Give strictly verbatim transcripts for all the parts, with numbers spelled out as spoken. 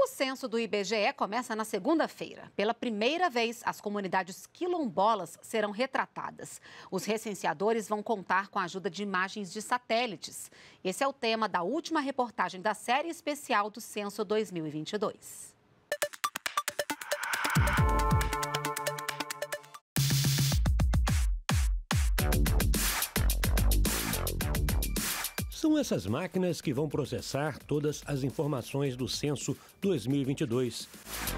O censo do I B G E começa na segunda-feira. Pela primeira vez, as comunidades quilombolas serão retratadas. Os recenseadores vão contar com a ajuda de imagens de satélites. Esse é o tema da última reportagem da série especial do Censo dois mil e vinte e dois. São essas máquinas que vão processar todas as informações do Censo dois mil e vinte e dois.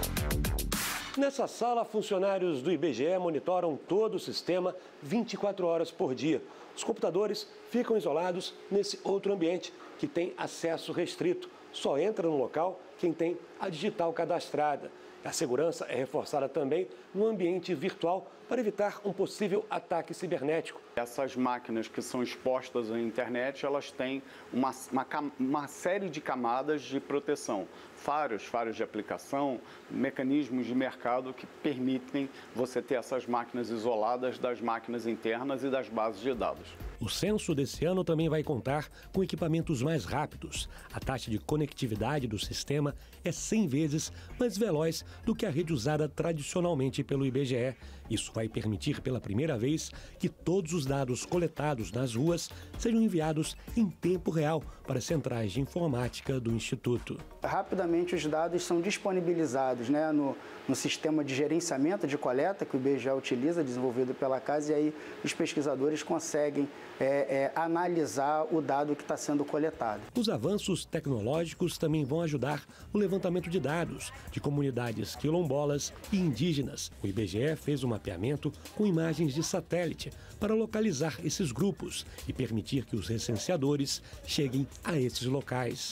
Nessa sala, funcionários do I B G E monitoram todo o sistema vinte e quatro horas por dia. Os computadores ficam isolados nesse outro ambiente, que tem acesso restrito. Só entra no local quem tem a digital cadastrada. A segurança é reforçada também no ambiente virtual para evitar um possível ataque cibernético. Essas máquinas que são expostas à internet, elas têm uma, uma, uma série de camadas de proteção. Faros, faros de aplicação, mecanismos de mercado que permitem você ter essas máquinas isoladas das máquinas internas e das bases de dados. O censo desse ano também vai contar com equipamentos mais rápidos. A taxa de conectividade do sistema é cem vezes mais veloz do que a rede usada tradicionalmente pelo I B G E. Isso vai permitir pela primeira vez que todos os dados coletados nas ruas sejam enviados em tempo real para as centrais de informática do Instituto. Rapidamente os dados são disponibilizados, né, no, no sistema de gerenciamento de coleta que o I B G E utiliza, desenvolvido pela casa, e aí os pesquisadores conseguem é, é, analisar o dado que está sendo coletado. Os avanços tecnológicos também vão ajudar no levantamento de dados de comunidades quilombolas e indígenas. O I B G E fez um mapeamento com imagens de satélite para localizar esses grupos e permitir que os recenseadores cheguem a esses locais.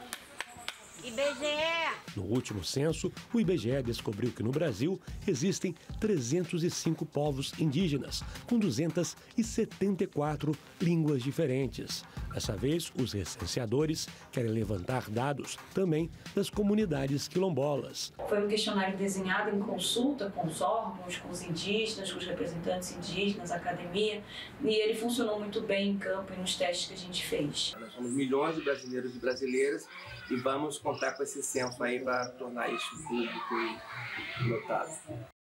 I B G E! No último censo, o I B G E descobriu que no Brasil existem trezentos e cinco povos indígenas, com duzentas e setenta e quatro línguas diferentes. Dessa vez, os recenseadores querem levantar dados também das comunidades quilombolas. Foi um questionário desenhado em consulta com os órgãos, com os indígenas, com os representantes indígenas, a academia, e ele funcionou muito bem em campo e nos testes que a gente fez. Nós somos milhões de brasileiros e brasileiras e vamos contar com esse censo aí para tornar isso público e notado.